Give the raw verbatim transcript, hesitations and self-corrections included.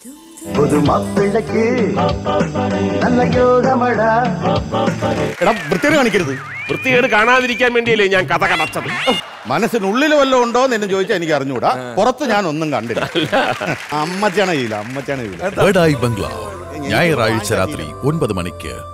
പുതുമാപ്പിള്ളക്ക് നല്ല യോഗമട. എടാ വൃത്തികേട് കാണിക്കരുത്. വൃത്തികേട് കാണാതിരിക്കാൻ വേണ്ടിയല്ലേ ഞാൻ കഥ കടച്ചത്. മനസ്സിനുള്ളിൽ വല്ലതും ഉണ്ടോ എന്ന് എന്നെ ചോദിച്ചാൽ എനിക്ക് അറിഞ്ഞുകൂടാ. പുറത്ത് ഞാൻ ഒന്നും കണ്ടില്ല. അമ്മച്ചാണ് ചെയ്യില്ല, അമ്മച്ചാണ് ചെയ്യില്ല. ബംഗ്ലാവ് ഞായറാഴ്ച രാത്രി ഒൻപത് മണിക്ക്.